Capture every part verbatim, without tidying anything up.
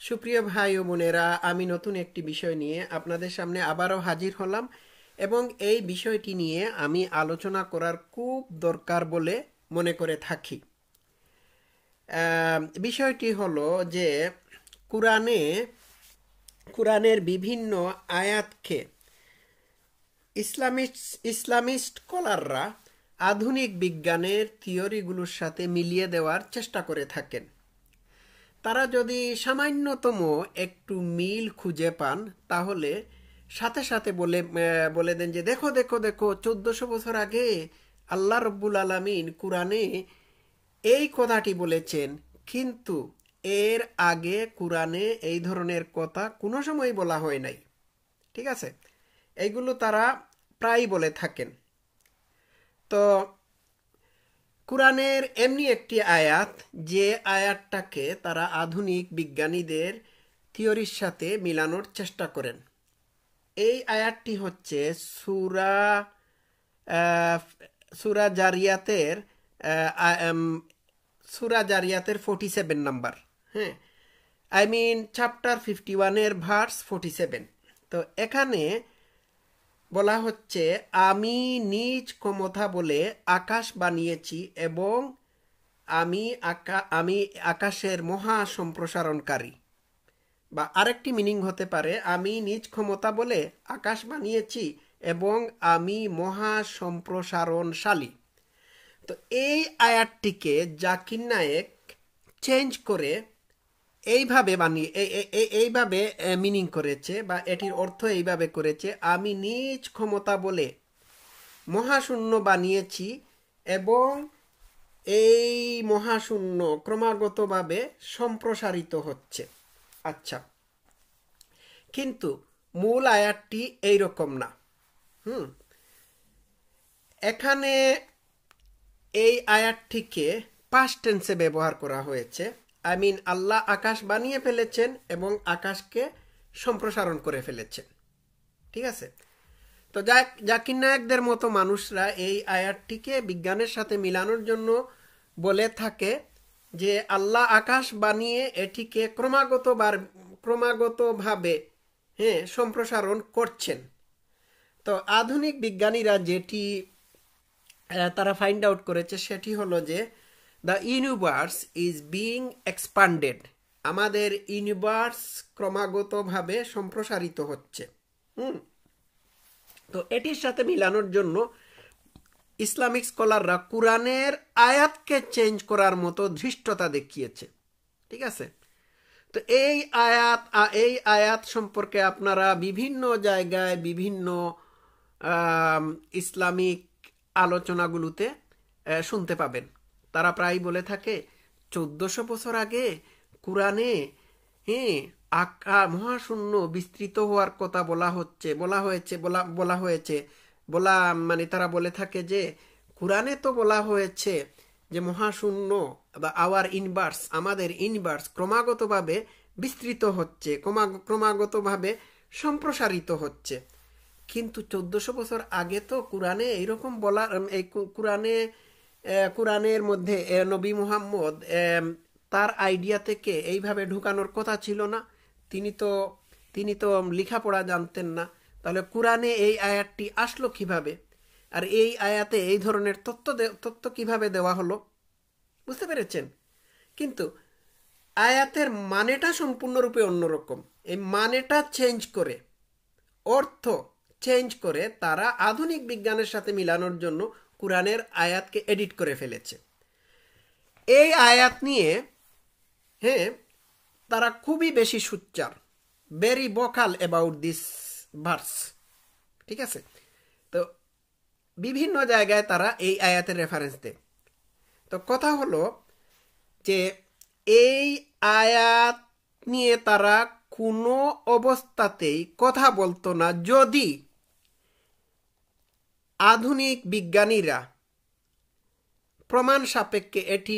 সুপ্রিয় ভাই ও বোনেরা, আমি নতুন একটি বিষয় নিয়ে আপনাদের সামনে আবারও হাজির হলাম এবং এই বিষয়টি নিয়ে আমি আলোচনা করার খুব দরকার বলে মনে করে থাকি। বিষয়টি হলো যে কুরআনে কুরআনের বিভিন্ন আয়াতকে ইসলামিস্ট ইসলামিস্ট স্কলাররা আধুনিক বিজ্ঞানের থিওরিগুলোর সাথে মিলিয়ে দেওয়ার চেষ্টা করে থাকেন। তারা যদি সামান্যতম একটু মিল খুঁজে পান তাহলে সাথে সাথে বলে বলে দেন যে দেখো দেখো দেখো চোদ্দশো বছর আগে আল্লাহ রব্বুল আলামিন কুরআনে এই কথাটি বলেছেন, কিন্তু এর আগে কুরআনে এই ধরনের কথা কোনো সময় বলা হয় নাই। ঠিক আছে, এইগুলো তারা প্রায় বলে থাকেন। তো কুরআনের এমনি একটি আয়াত, যে আয়াতটাকে তারা আধুনিক বিজ্ঞানীদের থিওরির সাথে মিলানোর চেষ্টা করেন। এই আয়াতটি হচ্ছে সূরা সূরা জারিয়াতের সূরা জারিয়াতের ফোর্টি সেভেন নাম্বার। হ্যাঁ, আই মিন চ্যাপ্টার ফিফটি ওয়ানের ভার্স ফোর্টি সেভেন। তো এখানে বলা হচ্ছে, আমি নিজ ক্ষমতা বলে আকাশ বানিয়েছি এবং আমি আকা আমি আকাশের মহা সম্প্রসারণকারী। বা আরেকটি মিনিং হতে পারে, আমি নিজ ক্ষমতা বলে আকাশ বানিয়েছি এবং আমি মহা সম্প্রসারণশালী। তো এই আয়াতটিকে জাকির নায়েক চেঞ্জ করে এইভাবে বানিয়ে এইভাবে মিনিং করেছে, বা এটির অর্থ এইভাবে করেছে, আমি নিজ ক্ষমতা বলে মহাশূন্য বানিয়েছি এবং এই মহাশূন্য ক্রমাগতভাবে সম্প্রসারিত হচ্ছে। আচ্ছা, কিন্তু মূল আয়াতটি এইরকম না। হুম এখানে এই আয়াতটিকে পাস্ট টেন্সে ব্যবহার করা হয়েছে। আই মিন আল্লাহ আকাশ বানিয়ে ফেলেছেন এবং আকাশকে সম্প্রসারণ করে ফেলেছেন। ঠিক আছে, তো জাকির নায়েকদের মতো মানুষরা এই আয়াতটিকে বিজ্ঞানের সাথে মিলানোর জন্য বলে থাকে যে আল্লাহ আকাশ বানিয়ে এটিকে ক্রমাগতবার ক্রমাগতভাবে হ্যাঁ সম্প্রসারণ করছেন। তো আধুনিক বিজ্ঞানীরা যেটি তারা ফাইন্ড আউট করেছে সেটি হলো যে the universe is being expanded, আমাদের ইউনিভার্স ক্রমাগতভাবে সম্প্রসারিত হচ্ছে। হুম তো এটির সাথে মিলানোর জন্য ইসলামিক স্কলাররা কুরআনের আয়াতকে চেঞ্জ করার মতো ধৃষ্টতা দেখিয়েছে। ঠিক আছে, তো এই আয়াত এই আয়াত সম্পর্কে আপনারা বিভিন্ন জায়গায় বিভিন্ন ইসলামিক আলোচনাগুলোতে শুনতে পাবেন। তারা প্রায় বলে থাকে চোদ্দশো বছর আগে কুরআনে হ্যাঁ আকা মহাশূন্য বিস্তৃত হওয়ার কথা বলা হচ্ছে বলা হয়েছে বলা বলা হয়েছে বলা মানে তারা বলে থাকে যে কুরআনে তো বলা হয়েছে যে মহাশূন্য বা আওয়ার ইউনিভার্স, আমাদের ইউনিভার্স ক্রমাগতভাবে বিস্তৃত হচ্ছে, ক্রমাগতভাবে সম্প্রসারিত হচ্ছে। কিন্তু চোদ্দশো বছর আগে তো কুরআনে এইরকম বলা, এই কুরআনে কুরআনের মধ্যে নবী মুহাম্মদ তার আইডিয়া থেকে এইভাবে ঢুকানোর কথা ছিল না। তিনি তো তিনি তো লেখাপড়া জানতেন না। তাহলে কুরআনে এই আয়াতটি আসলো কিভাবে, আর এই আয়াতে এই ধরনের তত্ত্ব তত্ত্ব কিভাবে দেওয়া হলো? বুঝতে পেরেছেন? কিন্তু আয়াতের মানেটা সম্পূর্ণরূপে অন্যরকম। এই মানেটা চেঞ্জ করে, অর্থ চেঞ্জ করে তারা আধুনিক বিজ্ঞানের সাথে মিলানোর জন্য কুরআনের আয়াতকে এডিট করে ফেলেছে। এই আয়াত নিয়ে হ্যাঁ তারা খুবই বেশি সুচ্চার, very vocal about this verse. ঠিক আছে, তো বিভিন্ন জায়গায় তারা এই আয়াতের রেফারেন্স দেয়। তো কথা হলো যে এই আয়াত নিয়ে তারা কোনো অবস্থাতেই কথা বলতো না যদি আধুনিক বিজ্ঞানীরা প্রমাণ সাপেক্ষে এটি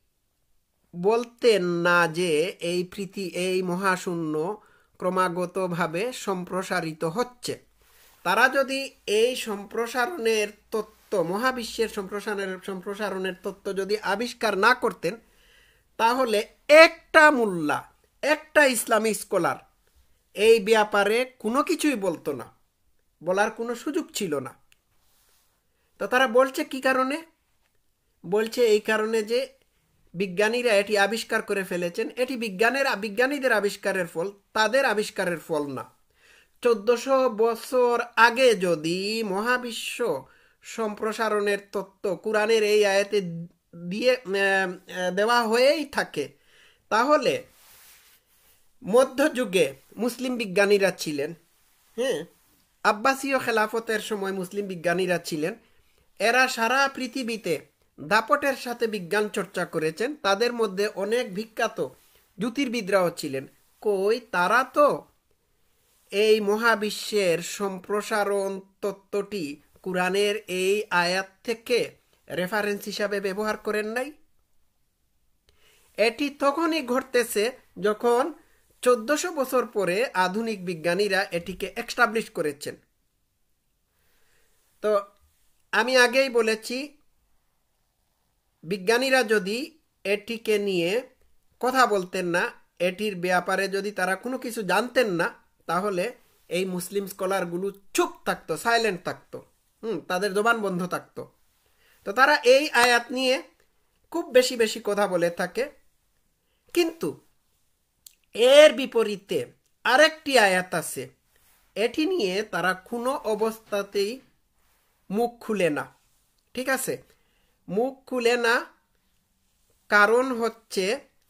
বলতেন না যে এই পৃথি এই মহাশূন্য ক্রমাগতভাবে সম্প্রসারিত হচ্ছে। তারা যদি এই সম্প্রসারণের তত্ত্ব, মহাবিশ্বের সম্প্রসারণের সম্প্রসারণের তত্ত্ব যদি আবিষ্কার না করতেন, তাহলে একটা মোল্লা একটা ইসলামী স্কলার এই ব্যাপারে কোনো কিছুই বলতো না, বলার কোনো সুযোগ ছিল না। তো তারা বলছে কি কারণে? বলছে এই কারণে যে বিজ্ঞানীরা এটি আবিষ্কার করে ফেলেছেন, এটি বিজ্ঞানের বিজ্ঞানীদের আবিষ্কারের ফল, তাদের আবিষ্কারের ফল না। চোদ্দশো বছর আগে যদি মহাবিশ্ব সম্প্রসারণের তত্ত্ব কোরআনের এই আয়াতে দিয়ে দেওয়া হয়েই থাকে, তাহলে মধ্যযুগে মুসলিম বিজ্ঞানীরা ছিলেন, হ্যাঁ, আব্বাসীয় খেলাফতের সময় মুসলিম বিজ্ঞানীরা ছিলেন, এরা সারা পৃথিবীতে দাপটের সাথে বিজ্ঞান চর্চা করেছেন। তাদের মধ্যে অনেক বিখ্যাত জ্যোতির্বিদরাও ছিলেন। কই, তারা তো এই মহাবিশ্বের সম্প্রসারণ তত্ত্বটি কোরআনের এই আয়াত থেকে রেফারেন্স হিসাবে ব্যবহার করেন নাই। এটি তখনই ঘটতেছে যখন চোদ্দশো বছর পরে আধুনিক বিজ্ঞানীরা এটিকে এস্টাবলিশ করেছেন। তো আমি আগেই বলেছি, বিজ্ঞানীরা যদি এটিকে নিয়ে কথা বলতেন না, এটির ব্যাপারে যদি তারা কোনো কিছু জানতেন না, তাহলে এই মুসলিম স্কলারগুলো চুপ থাকতো, সাইলেন্ট থাকতো, হুম তাদের জবান বন্ধ থাকতো। তো তারা এই আয়াত নিয়ে খুব বেশি বেশি কথা বলে থাকে। কিন্তু এর বিপরীতে আরেকটি আয়াত আছে, এটি নিয়ে তারা কোনো অবস্থাতেই মুখ খুলে না। ঠিক আছে, মুখ খুলে না, কারণ হচ্ছে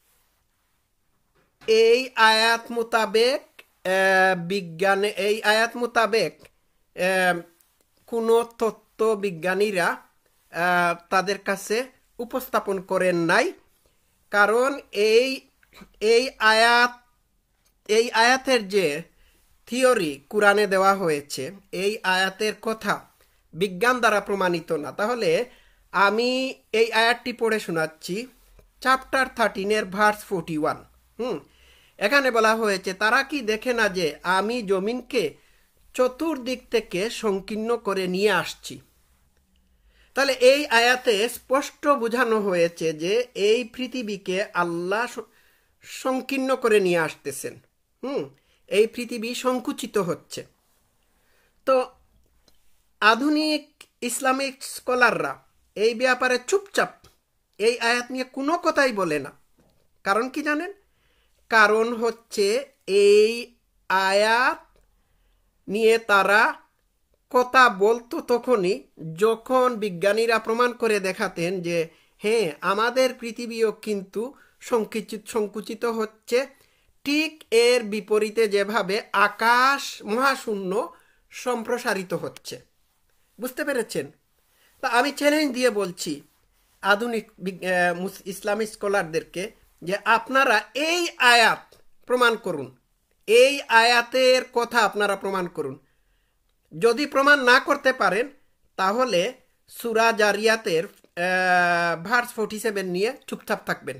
এই আয়াত মোতাবেক বিজ্ঞানে এই আয়াত মোতাবেক কোনো তত্ত্ব বিজ্ঞানীরা তাদের কাছে উপস্থাপন করেন নাই। কারণ এই এই আয়াত এই আয়াতের যে থিওরি কোরআনে দেওয়া হয়েছে, এই আয়াতের কথা বিজ্ঞান দ্বারা প্রমাণিত না। তাহলে আমি এই আয়াতটি পড়ে শোনাচ্ছি, চ্যাপ্টার থার্টিনের ভার্স ফোর্টি ওয়ান। হুম এখানে বলা হয়েছে, তারা কি দেখে না যে আমি জমিনকে চতুর্দিক থেকে সংকীর্ণ করে নিয়ে আসছি। তাহলে এই আয়াতে স্পষ্ট বোঝানো হয়েছে যে এই পৃথিবীকে আল্লাহ সংকীর্ণ করে নিয়ে আসতেছেন। হুম এই পৃথিবী সংকুচিত হচ্ছে। তো আধুনিক ইসলামিক স্কলাররা এই ব্যাপারে চুপচাপ, এই আয়াত নিয়ে কোনো কথাই বলে না। কারণ কি জানেন? কারণ হচ্ছে এই আয়াত নিয়ে তারা কথা বলতো তখনই যখন বিজ্ঞানীরা প্রমাণ করে দেখাতেন যে হ্যাঁ, আমাদের পৃথিবীও কিন্তু সংকুচিত সংকুচিত হচ্ছে, ঠিক এর বিপরীতে যেভাবে আকাশ মহাশূন্য সম্প্রসারিত হচ্ছে। বুঝতে পেরেছেন? তা আমি চ্যালেঞ্জ দিয়ে বলছি আধুনিক ইসলামিক স্কলারদেরকে যে আপনারা এই আয়াত প্রমাণ করুন, এই আয়াতের কথা আপনারা প্রমাণ করুন। যদি প্রমাণ না করতে পারেন তাহলে সূরা জারিয়াতের ভার্স ফোর্টি সেভেন নিয়ে চুপচাপ থাকবেন।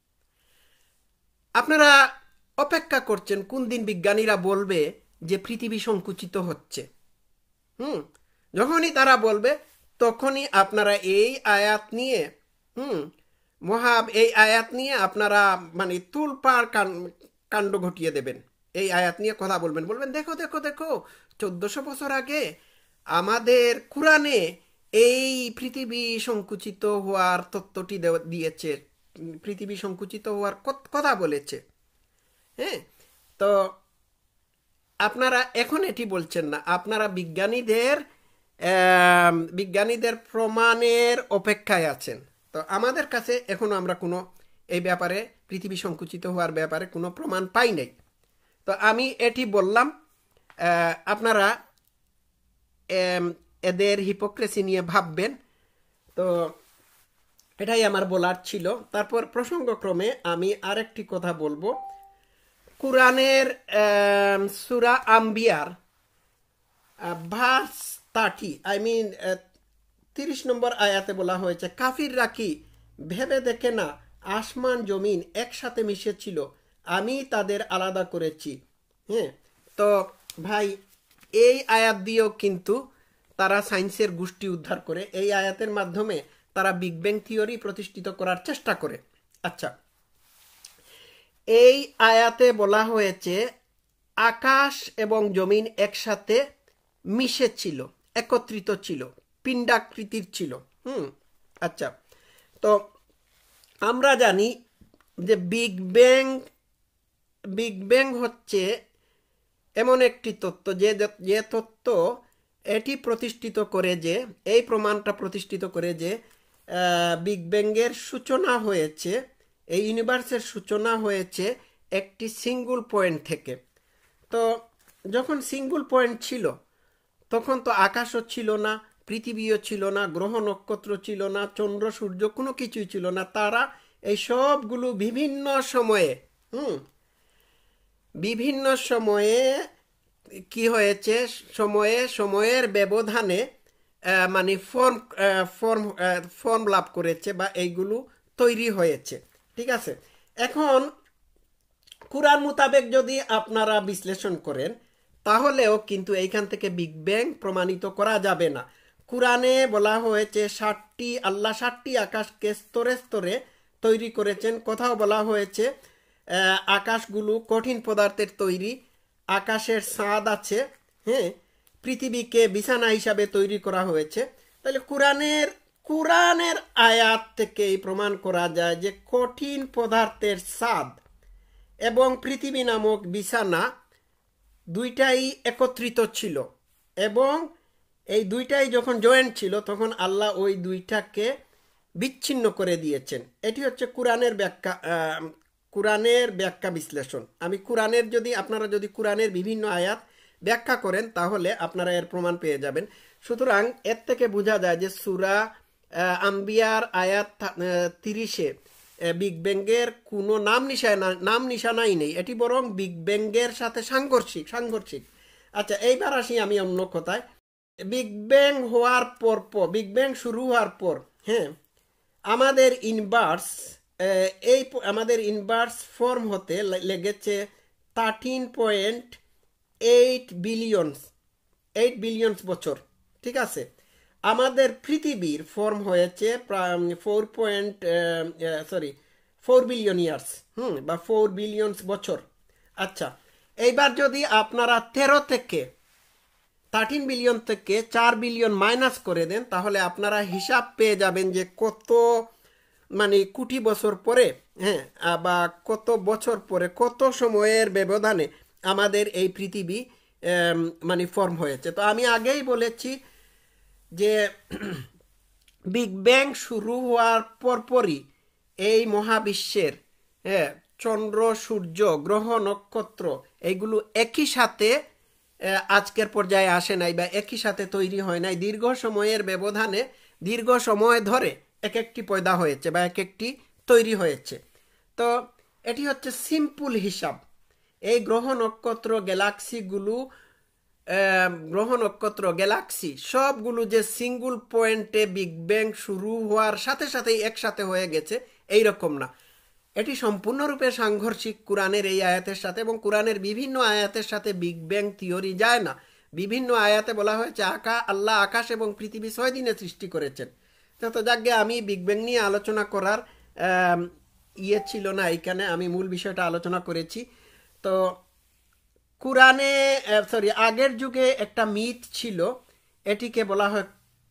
আপনারা অপেক্ষা করছেন কোন দিন বিজ্ঞানীরা বলবে যে পৃথিবী সংকুচিত হচ্ছে। হুম যখনই তারা বলবে তখনই আপনারা এই আয়াত নিয়ে হুম মহা এই আয়াত নিয়ে আপনারা মানে তুলপাড় কাণ্ড ঘটিয়ে দেবেন। এই আয়াত নিয়ে কথা বলবেন, বলবেন দেখো দেখো দেখো চোদ্দশো বছর আগে আমাদের কোরআনে এই পৃথিবী সংকুচিত হওয়ার তত্ত্বটি দিয়েছে, পৃথিবী সংকুচিত হওয়ার কথা বলেছে। হ্যাঁ, তো আপনারা এখন এটি বলছেন না, আপনারা বিজ্ঞানীদের বিজ্ঞানীদের প্রমাণের অপেক্ষায় আছেন। তো আমাদের কাছে এখনো আমরা কোনো এই ব্যাপারে পৃথিবী সংকুচিত হওয়ার ব্যাপারে কোনো প্রমাণ পাই নাই। তো আমি এটি বললাম, আপনারা এদের হিপোক্রেসি নিয়ে ভাববেন। তো এটাই আমার বলার ছিল। তারপর প্রসঙ্গক্রমে আমি আরেকটি কথা বলবো। কোরআনের সূরা আম্বিয়ার ভার্স থার্টি আই মিন তিরিশ নম্বর আয়াতে বলা হয়েছে, কাফিররা কি ভেবে দেখে না আসমান জমিন একসাথে মিশেছিল, আমি তাদের আলাদা করেছি। হ্যাঁ, তো ভাই এই আয়াত দিয়েও কিন্তু তারা সায়েন্সের গোষ্ঠী উদ্ধার করে, এই আয়াতের মাধ্যমে তারা বিগ ব্যাং থিওরি প্রতিষ্ঠিত করার চেষ্টা করে। আচ্ছা, এই আয়াতে বলা হয়েছে আকাশ এবং জমিন একসাথে মিশে ছিল, একত্রিত ছিল, পিণ্ডাকৃতির ছিল। হুম আচ্ছা, তো আমরা জানি যে বিগ ব্যাং বিগ ব্যাং হচ্ছে এমন একটি তত্ত্ব যে যে তত্ত্ব এটি প্রতিষ্ঠিত করে যে এই প্রমাণটা প্রতিষ্ঠিত করে যে বিগ ব্যাংয়ের সূচনা হয়েছে, এই ইউনিভার্সের সূচনা হয়েছে একটি সিঙ্গল পয়েন্ট থেকে। তো যখন সিঙ্গল পয়েন্ট ছিল তখন তো আকাশও ছিল না, পৃথিবীও ছিল না, গ্রহ নক্ষত্র ছিল না, চন্দ্র সূর্য কোনো কিছুই ছিল না। তারা এই সবগুলো বিভিন্ন সময়ে হুম বিভিন্ন সময়ে কি হয়েছে, সময়ে সময়ের ব্যবধানে মানে ফর্ম ফর্ম ফর্ম লাভ করেছে বা এইগুলো তৈরি হয়েছে। ঠিক আছে, এখন কুরআন মোতাবেক যদি আপনারা বিশ্লেষণ করেন তাহলেও কিন্তু এইখান থেকে বিগ ব্যাং প্রমাণিত করা যাবে না। কুরআনে বলা হয়েছে ষাটটি আল্লাহ ষাটটি আকাশকে স্তরে স্তরে তৈরি করেছেন। কোথাও বলা হয়েছে আকাশগুলো কঠিন পদার্থের তৈরি, আকাশের ছাদ আছে, হ্যাঁ, পৃথিবীকে বিছানা হিসাবে তৈরি করা হয়েছে। তাহলে কুরআনের কুরআনের আয়াত থেকেই প্রমাণ করা যায় যে কঠিন পদার্থের ছাদ এবং পৃথিবী নামক বিছানা দুইটাই একত্রিত ছিল, এবং এই দুইটাই যখন জয়েন্ট ছিল তখন আল্লাহ ওই দুইটাকে বিচ্ছিন্ন করে দিয়েছেন। এটি হচ্ছে কুরআনের ব্যাখ্যা, কুরআনের ব্যাখ্যা বিশ্লেষণ। আমি কুরআনের যদি আপনারা যদি কুরআনের বিভিন্ন আয়াত ব্যাখ্যা করেন তাহলে আপনারা এর প্রমাণ পেয়ে যাবেন। সুতরাং এর থেকে বোঝা যায় যে সূরা আম্বিয়ার আয়াত তিরিশে বিগ ব্যাংয়ের কোনো নাম নিশানা নাম নিশানাই নেই, এটি বরং বিগ ব্যাংয়ের সাথে সাংঘর্ষিক সাংঘর্ষিক আচ্ছা, এইবার আসি আমি অন্য কথায়। বিগ ব্যাং হওয়ার পর পর বিগ ব্যাং শুরু হওয়ার পর হ্যাঁ আমাদের ইনভার্স এই আমাদের ইনভার্স ফর্ম হতে লেগেছে thirteen point eight billions eight billions বছর। ঠিক আছে, আমাদের পৃথিবীর ফর্ম হয়েছে four point sorry four billion years hmm বা ফোর বিলিয়নস বছর। আচ্ছা, এইবার যদি আপনারা তেরো থেকে থার্টিন বিলিয়ন থেকে চার বিলিয়ন মাইনাস করে দেন তাহলে আপনারা হিসাব পেয়ে যাবেন যে কত মানে কোটি বছর পরে হ্যাঁ বা কত বছর পরে কত সময়ের ব্যবধানে আমাদের এই পৃথিবী মানে ফর্ম হয়েছে। তো আমি আগেই বলেছি যে বিগ ব্যাং শুরু হওয়ার পরপরই এই মহাবিশ্বের হ্যাঁ চন্দ্র সূর্য গ্রহ নক্ষত্র এইগুলো একই সাথে আজকের পর্যায়ে আসে নাই বা একই সাথে তৈরি হয় নাই। দীর্ঘ সময়ের ব্যবধানে দীর্ঘ সময় ধরে এক একটি পয়দা হয়েছে বা এক একটি তৈরি হয়েছে। তো এটি হচ্ছে সিম্পল হিসাব। এই গ্রহ নক্ষত্র গ্যালাক্সিগুলো গ্রহ নক্ষত্র গ্যালাক্সি সবগুলো যে সিঙ্গল পয়েন্টে বিগ ব্যাং শুরু হওয়ার সাথে সাথেই একসাথে হয়ে গেছে এই রকম না, এটি সম্পূর্ণরূপে সাংঘর্ষিক কুরআনের এই আয়াতের সাথে, এবং কুরআনের বিভিন্ন আয়াতের সাথে বিগ ব্যাং থিওরি যায় না। বিভিন্ন আয়াতে বলা হয়েছে আকা আল্লাহ আকাশ এবং পৃথিবী ছয় দিনে সৃষ্টি করেছেন। তো যাকে আমি বিগ ব্যাং নিয়ে আলোচনা করার ইয়ে ছিল না, এইখানে আমি মূল বিষয়টা আলোচনা করেছি। তো কুরআনে সরি আগের যুগে একটা মিথ ছিল, এটিকে বলা হয়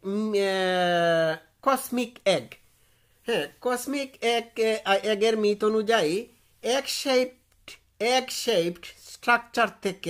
কসমিক এগ। হ্যাঁ, কসমিক এগ এগের মিথ অনুযায়ী এক শেপড এক শেপড স্ট্রাকচার থেকে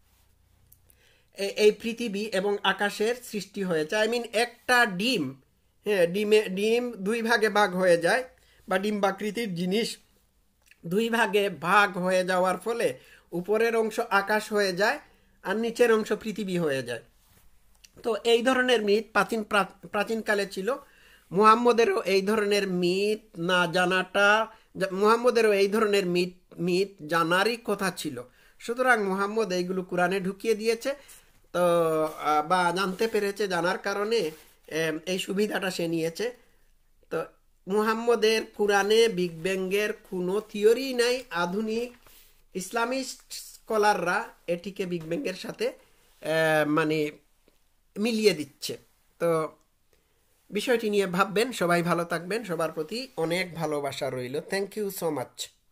এই পৃথিবী এবং আকাশের সৃষ্টি হয়েছে। আই মিন একটা ডিম হ্যাঁ ডিমে ডিম দুই ভাগে ভাগ হয়ে যায় বা ডিম্বাকৃতির জিনিস দুই ভাগে ভাগ হয়ে যাওয়ার ফলে উপরের অংশ আকাশ হয়ে যায় আর নিচের অংশ পৃথিবী হয়ে যায়। তো এই ধরনের মিথ প্রাচীন প্রাচীনকালে ছিল। মুহাম্মদেরও এই ধরনের মিথ না জানাটা মুহাম্মদেরও এই ধরনের মিথ মিথ জানারই কথা ছিল। সুতরাং মুহাম্মদ এইগুলো কোরআনে ঢুকিয়ে দিয়েছে, তো বা জানতে পেরেছে, জানার কারণে এই সুবিধাটা সে নিয়েছে। তো মুহাম্মদের কোরআনে বিগ ব্যাংয়ের কোনো থিওরি নাই। আধুনিক ইসলামিস্ট স্কলাররা এটিকে বিগ ব্যাংয়ের সাথে মানে মিলিয়ে দিচ্ছে। তো বিষয়টি নিয়ে ভাববেন, সবাই ভালো থাকবেন, সবার প্রতি অনেক ভালোবাসা রইল। Thank you so much.